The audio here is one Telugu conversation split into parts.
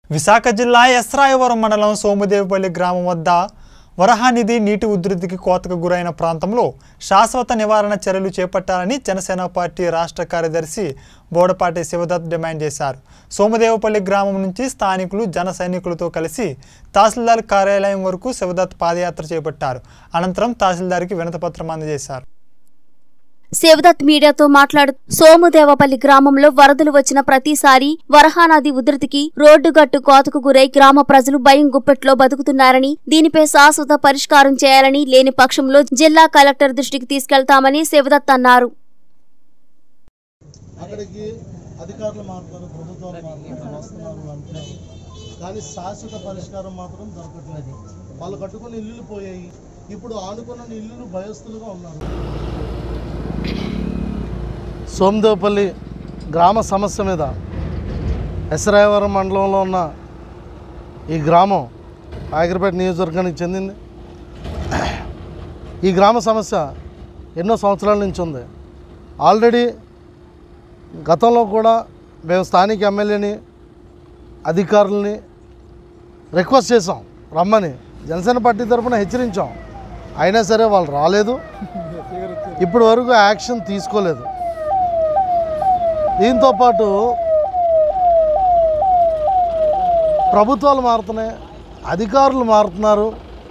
విశాఖ జిల్లా ఎస్రాయవరం మండలం సోముదేవపల్లి గ్రామం వద్ద వరహానిధి నీటి ఉధృతికి కోతకు గురైన ప్రాంతంలో శాశ్వత నివారణ చర్యలు చేపట్టాలని జనసేన పార్టీ రాష్ట్ర కార్యదర్శి బోడపాటి శివదత్ డిమాండ్ చేశారు. సోముదేవపల్లి గ్రామం నుంచి స్థానికులు జన సైనికులతో కలిసి తహసీల్దార్ కార్యాలయం వరకు శివదత్ పాదయాత్ర చేపట్టారు. అనంతరం తహసీల్దార్కి వినతిపత్రం అందజేశారు. శివదత్ మీడియాతో మాట్లాడుతూ సోముదేవపల్లి గ్రామంలో వరదలు వచ్చిన ప్రతిసారి వరహానది ఉధృతికి రోడ్డుగట్టు కోతకు గురై గ్రామ ప్రజలు భయం గుప్పెట్లో బతుకుతున్నారని, దీనిపై శాశ్వత పరిష్కారం చేయాలని, లేని పక్షంలో జిల్లా కలెక్టర్ దృష్టికి తీసుకెళ్తామని శివదత్ అన్నారు. సోముదేవపల్లి గ్రామ సమస్య మీద ఎస్రాయవరం మండలంలో ఉన్న ఈ గ్రామం ఆగిరిపేట నియోజకవర్గానికి చెందింది. ఈ గ్రామ సమస్య ఎన్నో సంవత్సరాల నుంచి ఉంది. ఆల్రెడీ గతంలో కూడా మేము స్థానిక ఎమ్మెల్యేని అధికారులని రిక్వెస్ట్ చేసాం రమ్మని, జనసేన పార్టీ తరఫున హెచ్చరించాం. అయినా సరే వాళ్ళు రాలేదు, ఇప్పటి వరకు యాక్షన్ తీసుకోలేదు. దీంతోపాటు ప్రభుత్వాలు మారుతున్నాయి, అధికారులు మారుతున్నారు.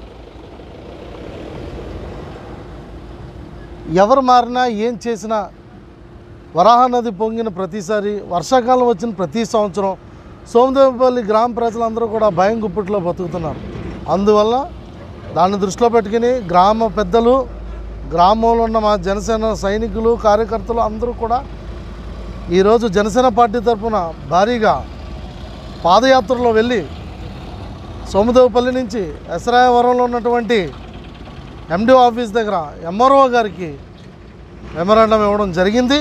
ఎవరు మారినా ఏం చేసినా వరాహ నది పొంగిన ప్రతిసారి, వర్షాకాలం వచ్చిన ప్రతి సంవత్సరం సోముదేవపల్లి గ్రామ ప్రజలందరూ కూడా భయం గుప్పిట్లో బతుకుతున్నారు. అందువల్ల దాన్ని దృష్టిలో పెట్టుకుని గ్రామ పెద్దలు, గ్రామంలో ఉన్న మా జనసేన సైనికులు, కార్యకర్తలు అందరూ కూడా ఈరోజు జనసేన పార్టీ తరఫున భారీగా పాదయాత్రలో వెళ్ళి సోముదేవపల్లి నుంచి ఎస్రాయవరంలో ఉన్నటువంటి ఎండిఓ ఆఫీస్ దగ్గర ఎంఆర్ఓ గారికి మెమరాండం ఇవ్వడం జరిగింది.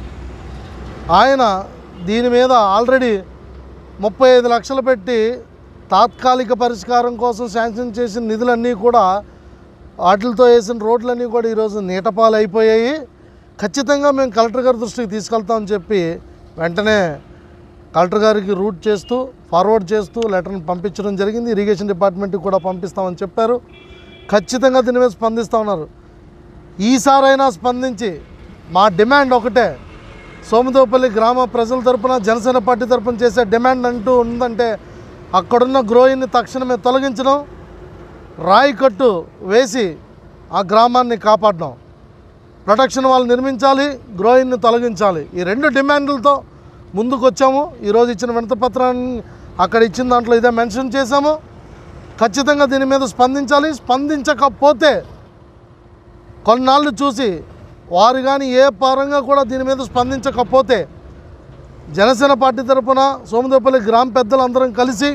ఆయన దీని మీద ఆల్రెడీ 35 లక్షలు పెట్టి తాత్కాలిక పరిష్కారం కోసం శాంక్షన్ చేసిన నిధులన్నీ కూడా, వాటితో వేసిన రోడ్లన్నీ కూడా ఈరోజు నీటపాలు అయిపోయాయి. ఖచ్చితంగా మేము కలెక్టర్ గారి దృష్టికి తీసుకెళ్తామని చెప్పి వెంటనే కలెక్టర్ గారికి రూట్ చేస్తూ, ఫార్వర్డ్ చేస్తూ లెటర్ని పంపించడం జరిగింది. ఇరిగేషన్ డిపార్ట్మెంట్కి కూడా పంపిస్తామని చెప్పారు. ఖచ్చితంగా దీని మీద స్పందిస్తూ ఉన్నారు. ఈసారైనా స్పందించి మా డిమాండ్ ఒకటే, సోముదేవపల్లి గ్రామ ప్రజల తరపున జనసేన పార్టీ తరపున చేసే డిమాండ్ అంటూ ఉందంటే అక్కడున్న గ్రోయిన్ని తక్షణమే తొలగించడం, రాయి కట్టు వేసి ఆ గ్రామాన్ని కాపాడడం, ప్రొటెక్షన్ వాళ్ళు నిర్మించాలి, గ్రోయిన్ని తొలగించాలి. ఈ 2 డిమాండ్లతో ముందుకు వచ్చాము. ఈరోజు ఇచ్చిన వినతిపత్రాన్ని అక్కడ ఇచ్చిన దాంట్లో ఇదే మెన్షన్ చేశాము. ఖచ్చితంగా దీని మీద స్పందించాలి. స్పందించకపోతే కొన్నాళ్ళు చూసి వారు కానీ ఏ పరంగా కూడా దీని మీద స్పందించకపోతే జనసేన పార్టీ తరఫున సోముదేవపల్లి గ్రామ పెద్దలందరం కలిసి,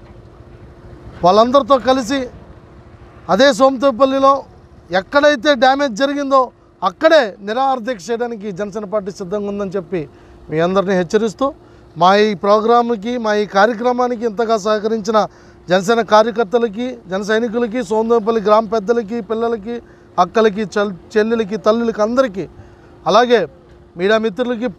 వాళ్ళందరితో కలిసి అదే సోముదేవపల్లిలో ఎక్కడైతే డ్యామేజ్ జరిగిందో అక్కడే నిరాహార దీక్ష చేయడానికి జనసేన పార్టీ సిద్ధంగా ఉందని చెప్పి మీ అందరినీ హెచ్చరిస్తూ, మా ఈ ప్రోగ్రాంకి, మా ఈ కార్యక్రమానికి ఇంతగా సహకరించిన జనసేన కార్యకర్తలకి, జన సైనికులకి, సోముదేవపల్లి గ్రామ పెద్దలకి, పిల్లలకి, అక్కలకి, చెల్లెలకి, తల్లులకి అందరికీ, అలాగే మీడియా మిత్రులకి